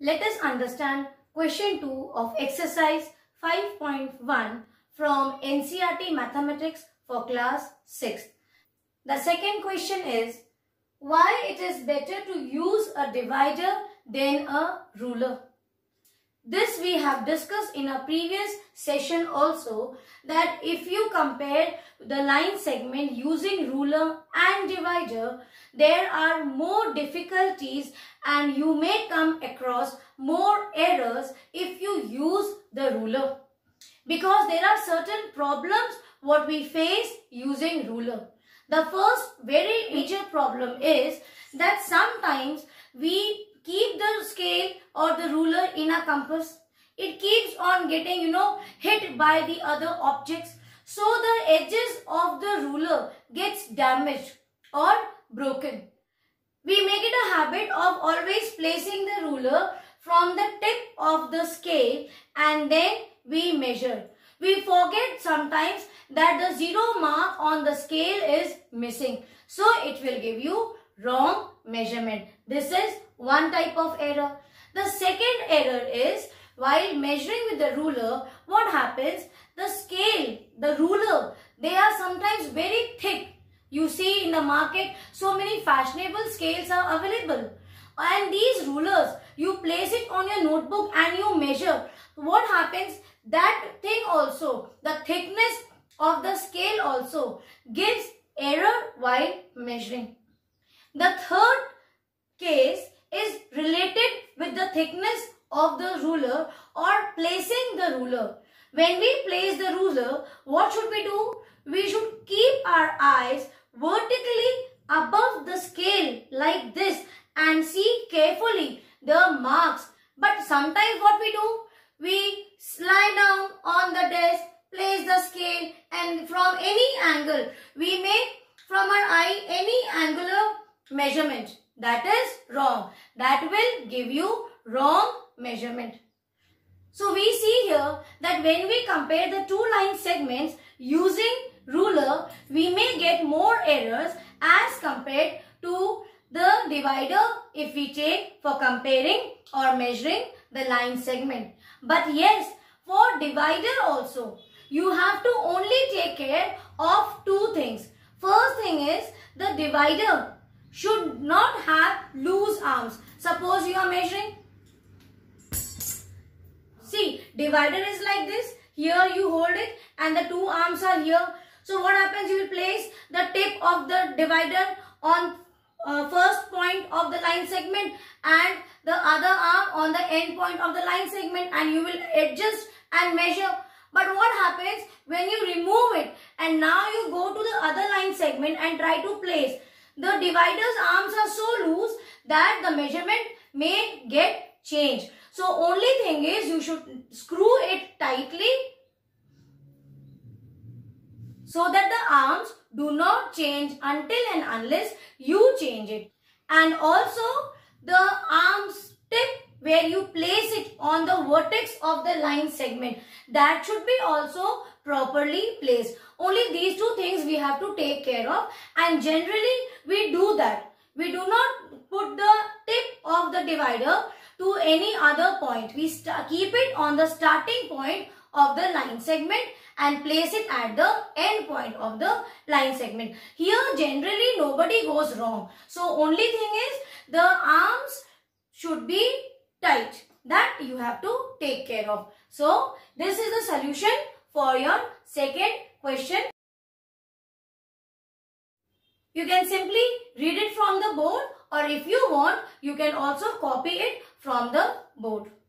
Let us understand question 2 of exercise 5.1 from NCERT Mathematics for class 6th. The second question is, why it is better to use a divider than a ruler? This we have discussed in a previous session also, that if you compare the line segment using ruler and divider, there are more difficulties and you may come across more errors if you use the ruler. Because there are certain problems what we face using ruler. The first very major problem is that sometimes we keep the scale or the ruler in a compass. It keeps on getting, hit by the other objects. So the edges of the ruler gets damaged or broken. We make it a habit of always placing the ruler from the tip of the scale and then we measure. We forget sometimes that the zero mark on the scale is missing. So it will give you wrong measurement. This is one type of error. The second error is, while measuring with the ruler, what happens? The scale, the ruler, they are sometimes very thick. You see in the market, so many fashionable scales are available. And these rulers, you place it on your notebook and you measure. What happens? That thing also, the thickness of the scale also gives error while measuring. The third case is related with the thickness of the ruler or placing the ruler. When we place the ruler, what should we do? We should keep our eyes vertically above the scale like this and see carefully the marks. But sometimes what we do? We slide down on the desk, place the scale, and from any angle, we make from our eye any angular measurement. That is wrong. That will give you wrong measurement. So we see here that when we compare the two line segments using ruler, we may get more errors as compared to the divider if we take for comparing or measuring the line segment. But yes, for divider also, you have to only take care of two things. First thing is, the divider should not have loose arms. Suppose you are measuring. See, divider is like this. Here you hold it and the two arms are here. So what happens? You will place the tip of the divider on first point of the line segment and the other arm on the end point of the line segment, and you will adjust and measure. But what happens when you remove it and now you go to the other line segment and try to place? The divider's arms are so loose that the measurement may get changed. So only thing is, you should screw it tightly so that the arms do not change until and unless you change it. And also the arms tip where you place it on the vertex of the line segment, that should be also properly placed. Only these two things we have to take care of, and generally we do that. We do not put the tip of the divider to any other point. We keep it on the starting point of the line segment and place it at the end point of the line segment. Here generally nobody goes wrong. So only thing is, the arms should be tight. That you have to take care of. So this is the solution for your second question. You can simply read it from the board, or if you want, you can also copy it from the board.